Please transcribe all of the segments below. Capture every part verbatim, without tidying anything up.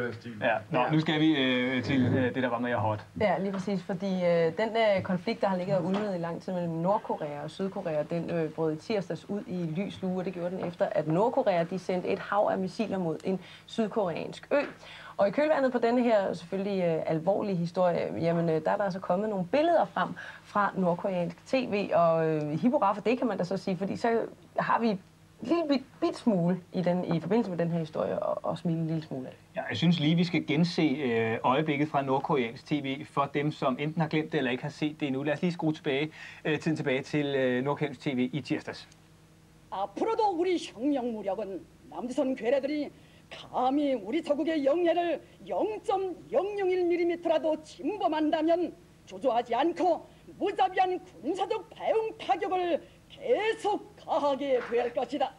den stil. Ja, nå, nu skal vi øh, til øh, det, der var med jer hot. Ja, lige præcis, fordi øh, den øh, konflikt, der har ligget og ulmet i lang tid mellem Nordkorea og Sydkorea, den øh, brød i tirsdags ud i lys lue, og det gjorde den efter, at Nordkorea de sendte et hav af missiler mod en sydkoreansk ø. Og i kølvandet på denne her selvfølgelig øh, alvorlige historie, jamen øh, der er der altså kommet nogle billeder frem fra nordkoreansk tv, og øh, hip hurra for det kan man da så sige, fordi så har vi en lille bit, bit smule i, den, i forbindelse med den her historie, og, og smile en lille smule af. Ja, jeg synes lige, vi skal gense øh, øjeblikket fra nordkoreansk tv for dem, som enten har glemt det eller ikke har set det endnu. Lad os lige skrue tilbage, øh, tiden tilbage til øh, nordkoreansk tv i tirsdags. 앞으로도 우리 혁명 무력은 남조선 괴뢰들이 감히 우리 조국의 영해를 영 점 영영일 밀리미터라도 침범한다면 주저하지 않고 무자비한 군사적 배ung 타격을 계속 가하게 될 것이다.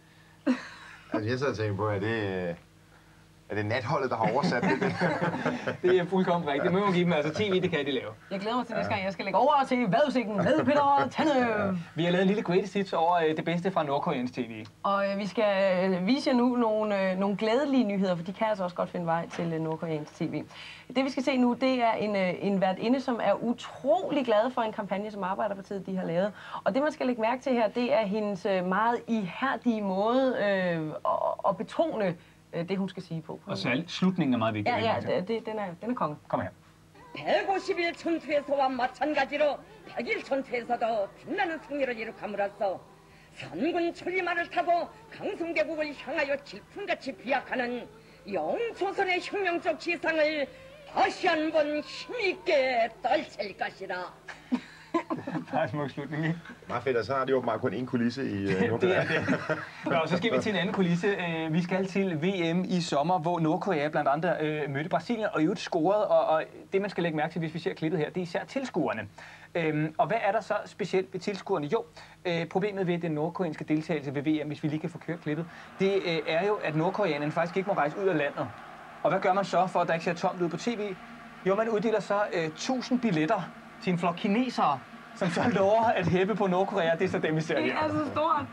Altså, jeg sad og tænkte på, at det, er det natholdet, der har oversat det? Det er fuldkommen rigtigt. Det må jo give dem, altså tv, det kan de lave. Jeg glæder mig til næste gang, jeg skal lægge over til vejrudsigten med Peter Tanne. Vi har lavet en lille greatest hits over øh, det bedste fra nordkoreansk tv. Og øh, vi skal øh, vise jer nu nogle, øh, nogle glædelige nyheder, for de kan altså også godt finde vej til øh, nordkoreansk tv. Det vi skal se nu, det er en, øh, en værtinde, som er utrolig glad for en kampagne, som Arbejderpartiet de har lavet. Og det man skal lægge mærke til her, det er hendes øh, meget ihærdige måde øh, at, at betone det, hun skal sige på. Og særligt slutningen er meget vigtig. Ja, ja, det, det, den, er, den er konge. Kom her. 백오십 일 전투에서와 마찬가지로 백 일 전투에서도 빛나는 승리를 이룩함으로써 선군 천리마를 타고 강성대국을 향하여 질풍같이 비약하는 영조선의 혁명적 지상을 다시 한번 힘있게 떨칠 것이다. Der er en smuk slutning, ikke? Meget fedt, og så har de åbenbart kun én kulisse i uh, Det Nordkorea. er det. Nå, så skal vi til en anden kulisse. Vi skal til V M i sommer, hvor Nordkorea blandt andre øh, mødte Brasilien og i øvrigt scorede. Og, og det, man skal lægge mærke til, hvis vi ser klippet her, det er især tilskuerne. Øhm, og hvad er der så specielt ved tilskuerne? Jo, øh, problemet ved den nordkoreanske deltagelse ved V M, hvis vi lige kan få kørt klippet, det øh, er jo, at nordkoreanerne faktisk ikke må rejse ud af landet. Og hvad gør man så, for at der ikke ser tomt ud på tv? Jo, man uddeler så øh, tusind billetter til en flok kinesere, som så lover at hæppe på Nordkorea. Det er så dem, vi ser her. Det er så stort.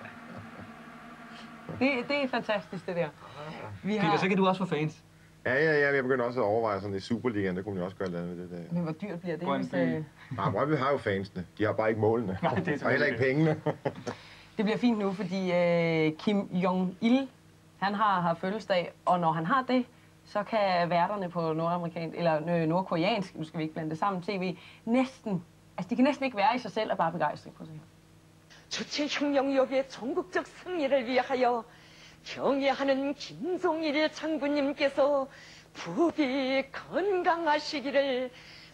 Det, det er fantastisk, det der. Vi har... Peter, så kan du også få fans. Ja, ja, ja, jeg begynder også at overveje sådan i Superligaen, der kunne man også gøre noget med det der. Men hvor dyrt bliver det? Grøn Hvis, by. øh... Nej, Brøndby har jo fansene. De har bare ikke målene. Nej, det er og heller ikke pengene. Det bliver fint nu, fordi øh, Kim Jong-il, han har, har fødselsdag, og når han har det, så kan værterne på nordamerikansk, eller nordkoreansk, nu skal vi ikke blande det sammen, tv, næsten, altså de kan næsten ikke være i sig selv og bare begejstring på sig her. 주체 혁명력의 전국적 승리를 위하여 경애하는 김종일 장군님께서 부디 건강하시기를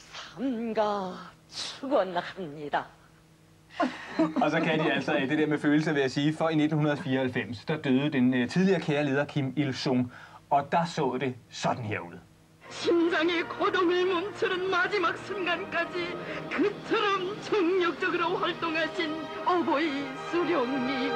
삼가 축원합니다. Og så kan de altså det der med følelser, vil jeg sige, for i nitten fireoghalvfems, der døde den uh, tidligere kære leder Kim Il-sung, og der så det sådan her ud. 심장의 고동을 멈추는 마지막 순간까지 그처럼 정력적으로 활동하신 어버이 수령님.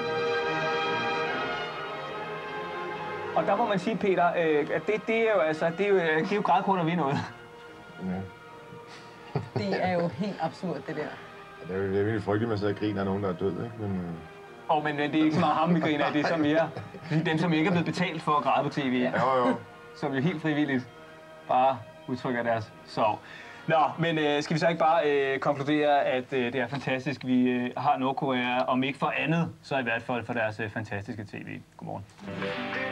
Og der må man sige, Peter, øh, at det, det er jo altså, det er jo, det er jo grædkorn ved noget. Ja. Det er jo helt absurd, det der. Det er jo det er virkelig frygteligt, at man sidder og griner af nogen, der er død, ikke? Men, øh... Og men, men det er ikke så meget ham, vi griner af, det er så mere dem, som ikke er blevet betalt for at græde på tv. Ja. Jo, jo. Som jo helt frivilligt bare udtrykker deres sorg. Nå, men øh, skal vi så ikke bare øh, konkludere, at øh, det er fantastisk, vi øh, har Nordkorea, om ikke for andet, så i hvert fald for deres øh, fantastiske tv. Godmorgen.